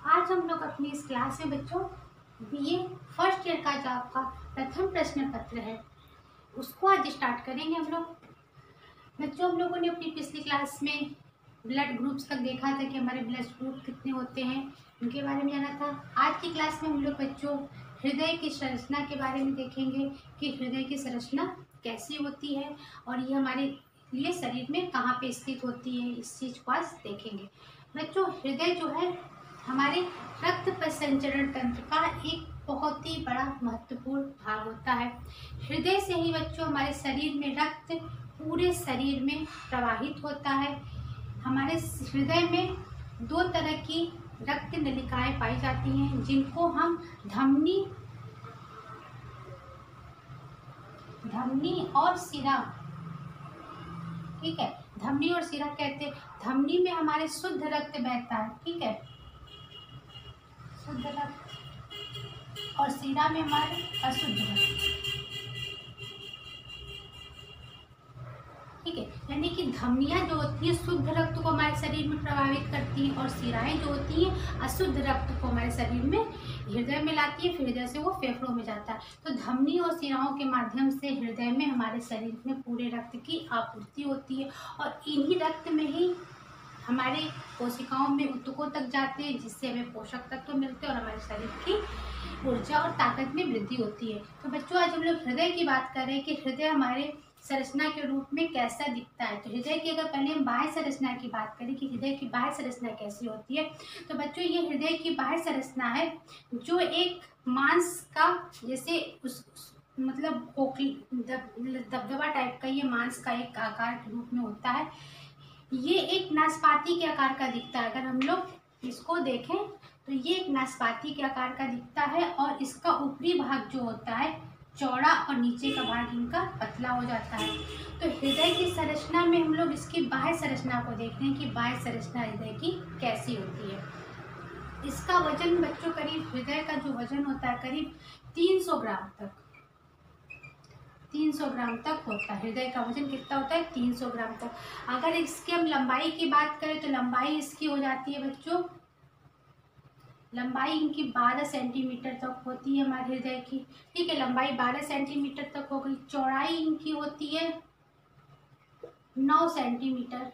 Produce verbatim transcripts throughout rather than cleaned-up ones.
आज हम लोग अपनी इस क्लास में बच्चों बीए फर्स्ट ईयर का जो आपका प्रथम प्रश्न पत्र है उसको आज स्टार्ट करेंगे हम लोग। बच्चों हम लोगों ने अपनी पिछली क्लास में ब्लड ग्रुप्स तक देखा था कि हमारे ब्लड ग्रुप कितने होते हैं, उनके बारे में जाना था। आज की क्लास में हम लोग बच्चों हृदय की संरचना के बारे में देखेंगे कि हृदय की संरचना कैसी होती है और ये हमारे लिए शरीर में कहाँ पे स्थित होती है, इस चीज़ को आज देखेंगे। बच्चों हृदय जो है हमारे रक्त परिसंचरण तंत्र का एक बहुत ही बड़ा महत्वपूर्ण भाग होता है। हृदय से ही बच्चों हमारे शरीर में रक्त पूरे शरीर में प्रवाहित होता है। हमारे हृदय में दो तरह की रक्त नलिकाएं पाई जाती हैं जिनको हम धमनी धमनी और शिरा, ठीक है, धमनी और शिरा कहते हैं। धमनी में हमारे शुद्ध रक्त बहता है, ठीक है, शुद्ध रक्त, और शिरा में हमारे अशुद्ध रक्त, ठीक है। यानी कि धमनियां जो होती है शुद्ध रक्त को हमारे शरीर में प्रभावित करती हैं और शिराएं जो होती हैं अशुद्ध रक्त को हमारे शरीर में हृदय में लाती है, फिर हृदय से वो फेफड़ों में जाता है। तो धमनी और शिराओं के माध्यम से हृदय में हमारे शरीर में पूरे रक्त की आपूर्ति होती है और इन्हीं रक्त में ही हमारे कोशिकाओं में ऊतकों तक जाते हैं जिससे हमें पोषक तत्व मिलते हैं और हमारे शरीर की ऊर्जा और ताकत में वृद्धि होती है। तो बच्चों आज हम लोग हृदय की बात कर रहे हैं कि हृदय हमारे संरचना के रूप में कैसा दिखता है। तो हृदय की अगर पहले हम बाह्य संरचना की बात करें कि हृदय की बाह्य संरचना कैसी होती है, तो बच्चों ये हृदय की बाह्य संरचना है जो एक मांस का जैसे उस मतलब खोखली दबदबा टाइप का ये मांस का एक आकार के रूप में होता है। ये एक नाशपाती के आकार का दिखता है। अगर हम लोग इसको देखें तो ये एक नाशपाती के आकार का दिखता है और इसका ऊपरी भाग जो होता है चौड़ा और नीचे का भाग इनका पतला हो जाता है। तो हृदय की संरचना में हम लोग इसकी बाह्य संरचना को देख रहे हैं कि बाह्य संरचना हृदय की कैसी होती है। इसका वजन बच्चों करीब हृदय का जो वजन होता है करीब तीन सौ ग्राम तक तीन सौ ग्राम तक होता है। हृदय का वजन कितना होता है? तीन सौ ग्राम तक। अगर इसकी हम लंबाई की बात करें तो लंबाई इसकी हो जाती है बच्चों, लंबाई इनकी बारह सेंटीमीटर तक होती है हमारे हृदय की, ठीक है, लंबाई बारह सेंटीमीटर तक हो गई। चौड़ाई इनकी होती है नौ सेंटीमीटर,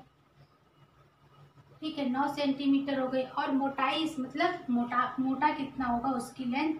ठीक है, नौ सेंटीमीटर हो गई। और मोटाई मतलब मोटा मोटा कितना होगा उसकी लेंथ,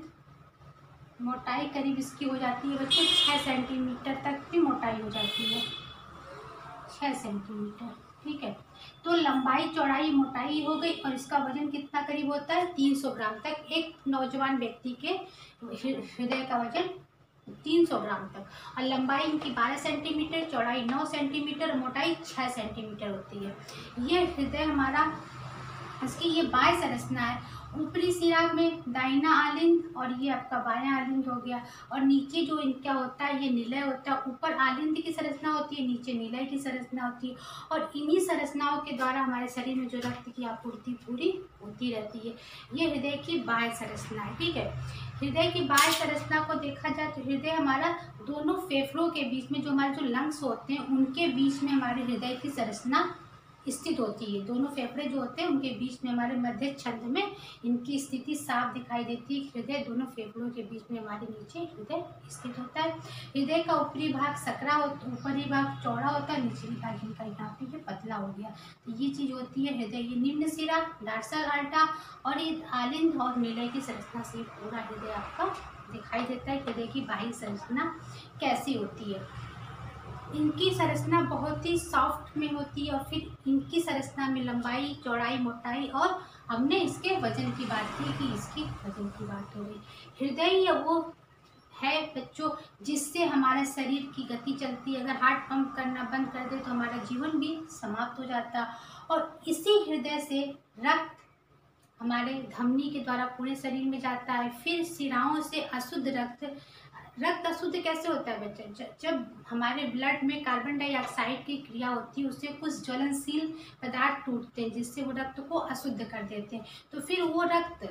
मोटाई करीब इसकी हो जाती है बच्चों छः सेंटीमीटर तक की मोटाई हो जाती है, छः सेंटीमीटर, ठीक है। तो लंबाई चौड़ाई मोटाई हो गई और इसका वजन कितना करीब होता है तीन सौ ग्राम तक। एक नौजवान व्यक्ति के हृदय का वजन तीन सौ ग्राम तक, और लंबाई इनकी बारह सेंटीमीटर, चौड़ाई नौ सेंटीमीटर, मोटाई छः सेंटीमीटर होती है। ये हृदय हमारा, इसकी ये बाह्य संरचना है। ऊपरी शिरा में दाहिना आलिंद और ये आपका बायां आलिंद हो गया, और नीचे जो इनका होता है ये निलय होता है। ऊपर आलिंद की संरचना होती है, नीचे निलय की संरचना होती है, और इन्हीं संरचनाओं के द्वारा हमारे शरीर में जो रक्त की आपूर्ति पूरी होती रहती है। ये हृदय की बाह्य संरचना है, ठीक है। हृदय की बाह्य संरचना को देखा जाए तो हृदय हमारा दोनों फेफड़ों के बीच में, जो हमारे जो लंग्स होते हैं उनके बीच में हमारे हृदय की संरचना स्थित होती है। दोनों फेफड़े जो होते हैं उनके बीच में हमारे मध्य छंद में इनकी स्थिति साफ दिखाई देती है। हृदय दोनों फेफड़ों के बीच में हमारे नीचे हृदय स्थित होता है। हृदय का ऊपरी भाग सकरा होता, ऊपरी भाग चौड़ा होता है, निचली भाग इनका यहाँ पे पतला हो गया। तो ये चीज होती है हृदय। ये निम्न शिरा, डार्सल आल्टा और ये आलिंद और निलय की संरचना से पूरा हृदय आपका दिखाई देता है। हृदय की बाह्य संरचना कैसी होती है? इनकी संरचना बहुत ही सॉफ्ट में होती है और फिर इनकी संरचना में लंबाई, चौड़ाई, मोटाई, और हमने इसके वजन की बात की कि इसकी वजन की बात हो गई। हृदय या वो है बच्चों जिससे हमारे शरीर की गति चलती है। अगर हार्ट पंप करना बंद कर दे तो हमारा जीवन भी समाप्त हो जाता, और इसी हृदय से रक्त हमारे धमनी के द्वारा पूरे शरीर में जाता है। फिर शिराओं से अशुद्ध रक्त रक्त अशुद्ध कैसे होता है बच्चे? जब हमारे ब्लड में कार्बन डाइऑक्साइड की क्रिया होती है उससे कुछ ज्वलनशील पदार्थ टूटते हैं जिससे वो रक्त को अशुद्ध कर देते हैं। तो फिर वो रक्त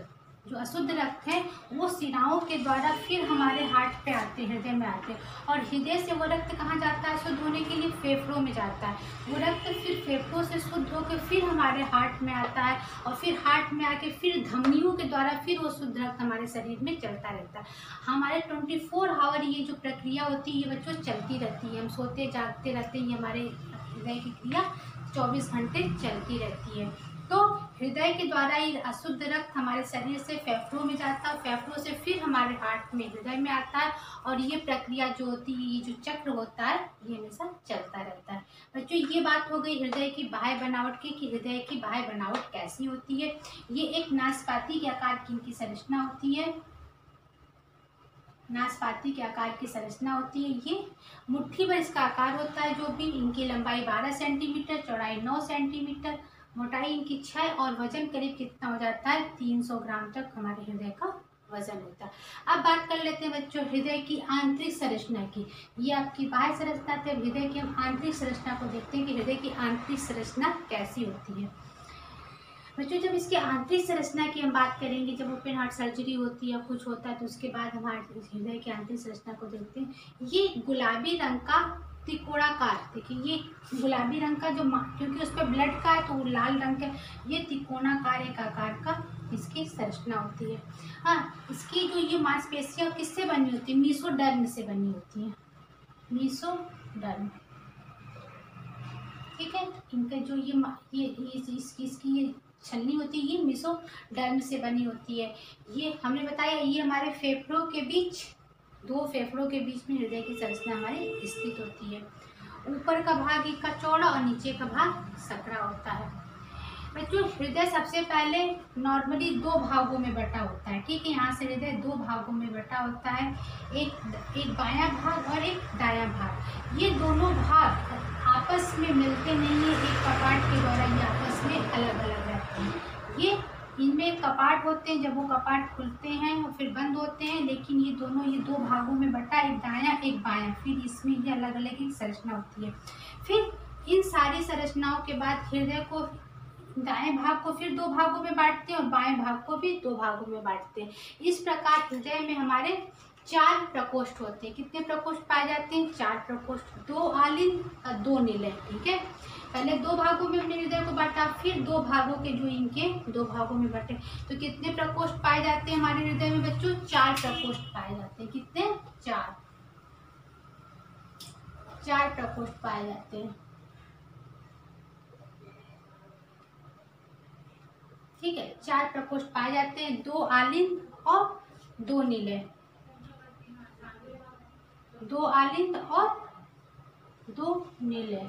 जो अशुद्ध रक्त है वो शिराओं के द्वारा फिर हमारे हार्ट पे आते हैं, हृदय में आते हैं, और हृदय से वो रक्त कहाँ जाता है शुद्ध होने के लिए? फेफड़ों में जाता है। वो रक्त फिर फेफड़ों से शुद्ध होकर फिर हमारे हार्ट में आता है, और फिर हार्ट में आके फिर धमनियों के द्वारा फिर वो शुद्ध रक्त हमारे शरीर में चलता रहता है। हमारे ट्वेंटी फोर आवर ये जो प्रक्रिया होती है ये बच्चों चलती रहती है। हम सोते जागते रहते हैं, ये हमारे हृदय की क्रिया चौबीस घंटे चलती रहती है। तो हृदय के द्वारा ये अशुद्ध रक्त हमारे शरीर से फेफड़ों में जाता है, फेफड़ों से फिर हमारे हार्ट में हृदय में आता है, और ये प्रक्रिया जो होती है, ये जो चक्र होता है, ये हमेशा चलता रहता है। बच्चों ये बात हो गई हृदय की बाह्य बनावट की, कि हृदय की बाह्य बनावट कैसी होती है। ये एक नाशपाती के आकार की इनकी संरचना होती है, नाशपाती के आकार की संरचना होती है। ये मुट्ठी भर इसका आकार होता है, जो भी इनकी लंबाई बारह सेंटीमीटर, चौड़ाई नौ सेंटीमीटर, मोटाई इनकी छः, और वजन करीब कितना हो जाता है? तीन सौ ग्राम तक हमारे हृदय का वजन होता है। अब बात कर लेते हैं बच्चों हृदय की आंतरिक संरचना की। ये आपकी बाह्य संरचना थे, हृदय की हम आंतरिक संरचना को देखते हैं कि हृदय की आंतरिक संरचना कैसी होती है। बच्चों जब इसकी आंतरिक संरचना की हम बात करेंगे, जब ओपन हार्ट सर्जरी होती है, कुछ होता है, तो उसके बाद हम हृदय की आंतरिक संरचना को देखते हैं। ये गुलाबी रंग का त्रिकोणाकार, देखिए ये गुलाबी रंग का जो, क्योंकि उस पर ब्लड का है तो वो लाल रंग का, ये त्रिकोणाकार एक आकार का इसकी संरचना होती है। हाँ, इसकी जो ये मांसपेशियाँ किससे बनी होती है? मीसोडर्म से बनी होती है, मीसोडर्म, ठीक है। इनका जो ये ये इसकी इसकी ये छलनी होती है, ये मीसोडर्म से बनी होती है। ये हमने बताया ये हमारे फेफड़ों के बीच, दो फेफड़ों के बीच में हृदय की संरचना हमारी स्थित होती है। ऊपर का भाग इसका चौड़ा और नीचे का भाग सकरा होता है। बच्चों हृदय सबसे पहले नॉर्मली दो भागों में बटा होता है, ठीक है। यहाँ से हृदय दो भागों में बटा होता है, एक एक बायां भाग और एक दायां भाग। ये दोनों भाग आपस में मिलते नहीं है, एक कपाट के द्वारा ये आपस में अलग अलग रहते हैं। ये इनमें कपाट होते हैं, जब वो कपाट खुलते हैं और फिर बंद होते हैं, लेकिन ये दोनों ये दो भागों में बटा, एक दायां एक बायां, फिर इसमें ये अलग अलग एक संरचना होती है। फिर इन सारी संरचनाओं के बाद हृदय को, दाएं भाग को फिर दो भागों में बांटते हैं और बाएं भाग को भी दो भागों में बांटते हैं। इस प्रकार हृदय में हमारे चार प्रकोष्ठ होते हैं। कितने प्रकोष्ठ पाए जाते हैं? चार प्रकोष्ठ, दो आलिंद और दो निलय, ठीक है। पहले दो भागों में हमने हृदय को बांटा, फिर दो भागों के जो इनके दो भागों में बटे, तो कितने प्रकोष्ठ पाए जाते हैं हमारे हृदय में बच्चों? चार प्रकोष्ठ पाए जाते हैं। कितने? चार, चार प्रकोष्ठ पाए जाते हैं, ठीक है। चार प्रकोष्ठ पाए जाते हैं, दो आलिंद और दो निलय, दो आलिंद और दो निलय,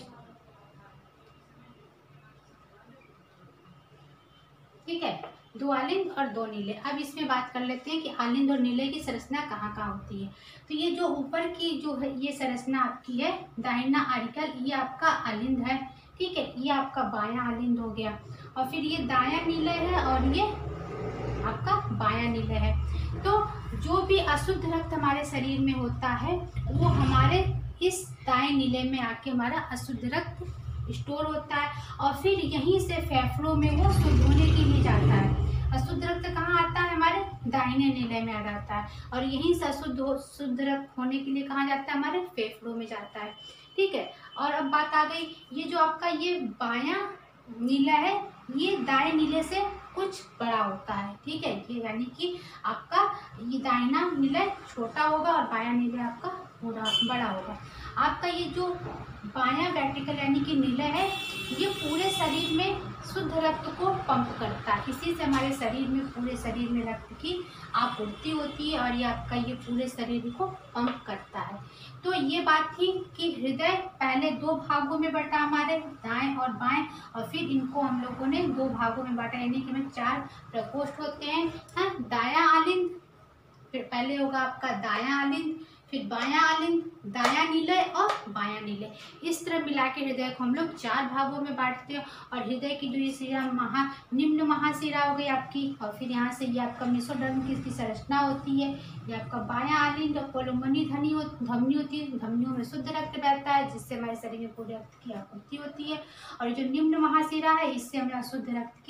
ठीक है। दो आलिंद और दो नीले। अब इसमें बात कर लेते हैं कि आलिंद और नीले की संरचना कहाँ कहाँ होती है। तो ये जो ऊपर की जो है ये संरचना आपकी है दाहिना आर्टिकल, ये आपका आलिंद है, ठीक है। ये आपका बायां आलिंद हो गया, और फिर ये दायां नीले है और ये आपका बायां नीले है। तो जो भी अशुद्ध रक्त हमारे शरीर में होता है वो हमारे इस दाएं नीले में आके हमारा अशुद्ध रक्त स्टोर होता है, और फिर यहीं से फेफड़ों में वो शुद्ध होने के लिए जाता है। अशुद्ध रक्त कहाँ आता है? हमारे दाहिने नीले में आ जाता है, और यहीं से अशुद्ध शुद्ध रक्त होने के लिए कहाँ जाता है? हमारे फेफड़ों में जाता है, ठीक है। और अब बात आ गई, ये जो आपका ये बायां नीला है ये दाएं नीले से कुछ बड़ा होता है, ठीक है। ये यानी कि आपका ये दाहिना नीला छोटा होगा और बायां नीला आपका बड़ा होगा। आपका ये जो बायां वेंट्रिकल यानी कि नीला है ये पूरे शरीर में शुद्ध रक्त को पंप करता है। इसी से हमारे शरीर में, पूरे शरीर में रक्त की आपूर्ति होती है, और ये आपका ये पूरे शरीर को पंप करता है। तो ये बात थी कि हृदय पहले दो भागों में बटा हमारे दाएं और बाएं, और फिर इनको हम लोगों ने दो भागों में बांटा, यानी कि में चार प्रकोष्ठ होते हैं। हाँ, दायां आलिंद, फिर पहले होगा आपका दायां आलिंद, फिर बायां आलिंद, दायां नीलय और बायां नीलय। इस तरह मिला के हृदय को हम लोग चार भागों में बांटते हैं। और हृदय की जो ये शिरा महा निम्न महाशिरा हो गई आपकी, और फिर यहाँ से ये आपका मेसोडर्म की इसकी संरचना होती है। ये आपका बायां आलिंद और कोलोमनी धनी हो धमनी होती है, धमनियों में शुद्ध रक्त बहता है जिससे हमारे शरीर में पूरे रक्त की आपूर्ति होती है। और जो निम्न महाशिरा है इससे हमें अशुद्ध रक्त की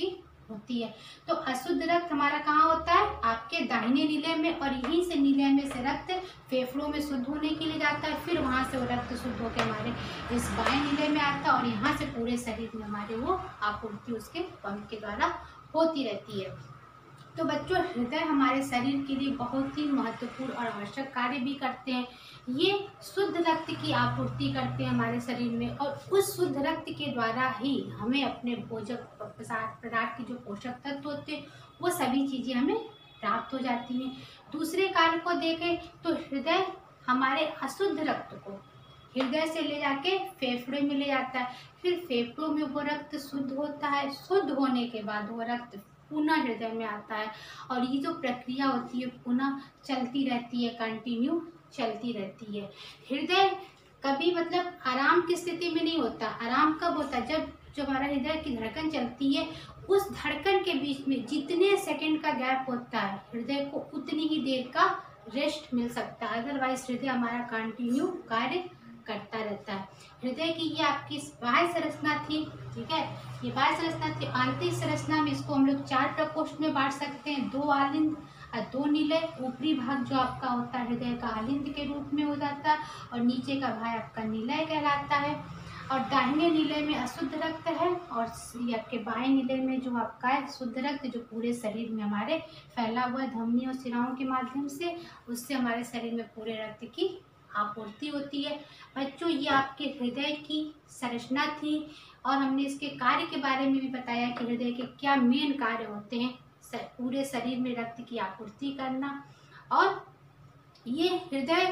होती है। तो अशुद्ध रक्त हमारा कहाँ होता है? आपके दाहिने नीले में, और यहीं से नीले में से रक्त फेफड़ों में शुद्ध होने के लिए जाता है, फिर वहाँ से वो रक्त शुद्ध होकर हमारे इस बाएं नीले में आता है, और यहाँ से पूरे शरीर में हमारे वो आपूर्ति उसके पंप के द्वारा होती रहती है। तो बच्चों, हृदय हमारे शरीर के लिए बहुत ही महत्वपूर्ण और आवश्यक कार्य भी करते हैं। ये शुद्ध रक्त की आपूर्ति करते हैं हमारे शरीर में, और उस शुद्ध रक्त के द्वारा ही हमें अपने भोजन पदार्थ के जो पोषक तत्व होते हैं वो सभी चीज़ें हमें प्राप्त हो जाती हैं। दूसरे कार्य को देखें तो हृदय हमारे अशुद्ध रक्त को हृदय से ले जाके फेफड़े में ले जाता है, फिर फेफड़ों में वो रक्त शुद्ध होता है, शुद्ध होने के बाद वो रक्त पुनः हृदय में आता है, और ये जो प्रक्रिया होती है पुनः चलती रहती है, कंटिन्यू चलती रहती है। हृदय कभी मतलब आराम की स्थिति में नहीं होता। आराम कब होता है? जब जो हमारा हृदय की धड़कन चलती है, उस धड़कन के बीच में जितने सेकंड का गैप होता है, हृदय को उतनी ही देर का रेस्ट मिल सकता है, अदरवाइज हृदय हमारा कंटिन्यू कार्य करता रहता है। हृदय की ये आपकी बाह्य संरचना थी, ठीक है, ये बाह्य संरचना थी। आंतरिक संरचना में इसको हम लोग चार प्रकोष्ठ में बांट सकते हैं, दो आलिंद और दो नीले। ऊपरी भाग जो आपका होता है हृदय का आलिंद के रूप में हो जाता है, और नीचे का भाग आपका निलय कहलाता है। और दाहिने नीले में अशुद्ध रक्त है, और ये आपके बाएं नीले में जो आपका है शुद्ध रक्त, जो पूरे शरीर में हमारे फैला हुआ है धमनी और शिराओं के माध्यम से, उससे हमारे शरीर में पूरे रक्त की आपूर्ति होती है। बच्चों, ये आपके हृदय की संरचना थी, और हमने इसके कार्य के बारे में भी बताया कि हृदय के क्या मेन कार्य होते हैं, पूरे शरीर में रक्त की आपूर्ति करना। और ये हृदय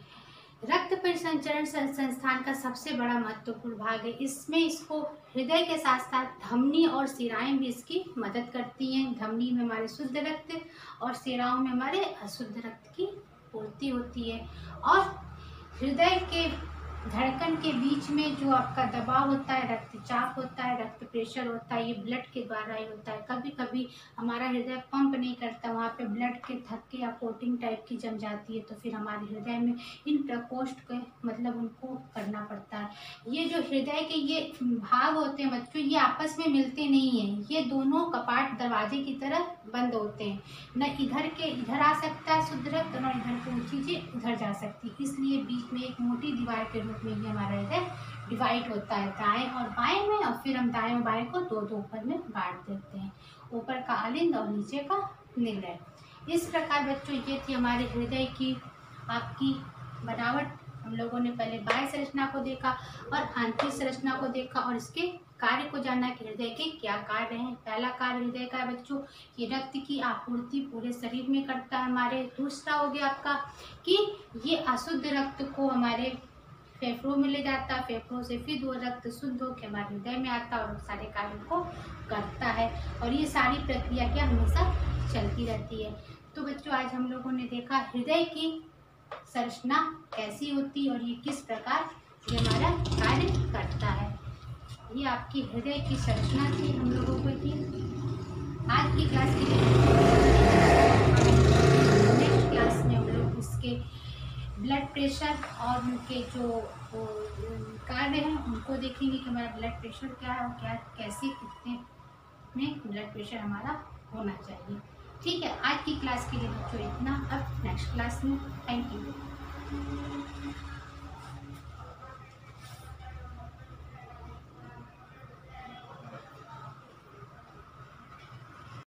रक्त परिसंचरण संस्थान का सबसे बड़ा महत्वपूर्ण भाग है। इसमें इसको हृदय के साथ साथ धमनी और शिराएं भी इसकी मदद करती हैं। धमनी में हमारे शुद्ध रक्त और शिराओं में हमारे अशुद्ध रक्त की पूर्ति होती है। और हृदय के धड़कन के बीच में जो आपका दबाव होता है, रक्तचाप होता है, रक्त प्रेशर होता है, ये ब्लड के द्वारा ही होता है। कभी कभी हमारा हृदय पंप नहीं करता, वहाँ पे ब्लड के थक्के या कोटिंग टाइप की जम जाती है, तो फिर हमारे हृदय में इन प्रकोष्ठ के मतलब उनको करना पड़ता है। ये जो हृदय के ये भाग होते हैं बच्चों, ये आपस में मिलते नहीं हैं, ये दोनों कपाट दरवाजे की तरह बंद होते हैं। न इधर के इधर आ सकता है शुद्ध रक्त, न इधर को चीज़ें उधर जा सकती, इसलिए बीच में एक मोटी दीवार के रूप में ये हमारा हृदय डिवाइड होता है दाएं और बाएं में, और फिर हम दाएं और बाएं को दो दो ऊपर में बांट देते हैं, ऊपर का आलिंद और नीचे का निलय। इस प्रकार बच्चों ये थी हमारे हृदय की आपकी बनावट। हम लोगों ने पहले बाह्य संरचना को देखा और आंतरिक संरचना को देखा, और इसके कार्य को जाना कि हृदय के क्या कार्य हैं। पहला कार्य हृदय का है बच्चों, ये रक्त की आपूर्ति पूरे शरीर में करता है हमारे। दूसरा हो गया आपका कि ये अशुद्ध रक्त को हमारे फेफड़ों में ले जाता है, फेफड़ों से फिर वो रक्त शुद्ध होकर हमारे हृदय में आता है और सारे कार्यों को करता है। और ये सारी प्रक्रिया क्या हमेशा चलती रहती है। तो बच्चों, आज हम लोगों ने देखा हृदय की संरचना कैसी होती है और ये किस प्रकार ये हमारा कार्य करता है। ये आपकी हृदय की संरचना थी हम लोगों को की आज की क्लास की। नेक्स्ट क्लास में हम लोग इसके ब्लड प्रेशर और उनके जो कार्य हैं उनको देखेंगे कि हमारा ब्लड प्रेशर क्या है और क्या कैसे कितने में ब्लड प्रेशर हमारा होना चाहिए। ठीक है, आज की क्लास के लिए बच्चों इतना। अब नेक्स्ट क्लास में थैंक यू।